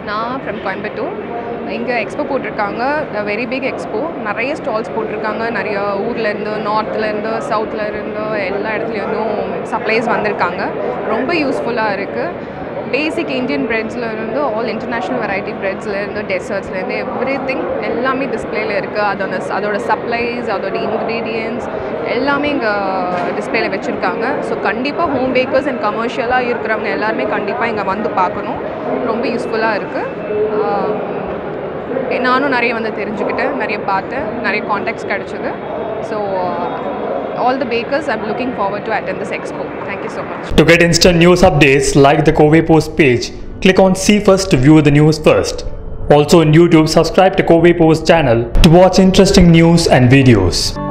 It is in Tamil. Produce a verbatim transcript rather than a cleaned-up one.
நான் ஃப்ரம் கோயம்புத்தூர். இங்கே எக்ஸ்போ போட்டிருக்காங்க, வெரி பிக் எக்ஸ்போ. நிறைய ஸ்டால்ஸ் போட்டிருக்காங்க. நிறைய ஊர்லேருந்து, நார்த்லேருந்து, சவுத்லேருந்து எல்லா இடத்துலேருந்தும் சப்ளைஸ் வந்திருக்காங்க. ரொம்ப யூஸ்ஃபுல்லாக இருக்குது. பேசிக் இந்தியன் ப்ரெட்ஸ்லேருந்து ஆல் இன்டர்நேஷ்னல் வெரைட்டி ப்ரெட்ஸ்லேருந்து டெசர்ட்ஸ்லேருந்து எவ்ரி திங் எல்லாமே டிஸ்பிளேயில் இருக்குது. அதோட அதோட சப்ளைஸ், அதோட இன்க்ரீடியன்ட்ஸ் எல்லாமே இங்கே டிஸ்பிளேல வச்சுருக்காங்க. ஸோ கண்டிப்பாக ஹோம் பேக்கர்ஸ் அண்ட் கமர்ஷியலாக இருக்கிறவங்க எல்லாருமே கண்டிப்பாக இங்கே வந்து பார்க்கணும். ரொம்ப யூஸ்ஃபுல்லாக இருக்குது. நானும் நிறைய வந்து தெரிஞ்சுக்கிட்டேன், நிறைய பார்த்தேன், நிறைய கான்டாக்ட்ஸ் கிடச்சிது. So all the bakers, I'm looking forward to attend this expo. Thank you so much. To get instant news updates, like the Coimbatore Post page. Click on See First to view the news first. Also on YouTube, subscribe to Coimbatore Post channel to watch interesting news and videos.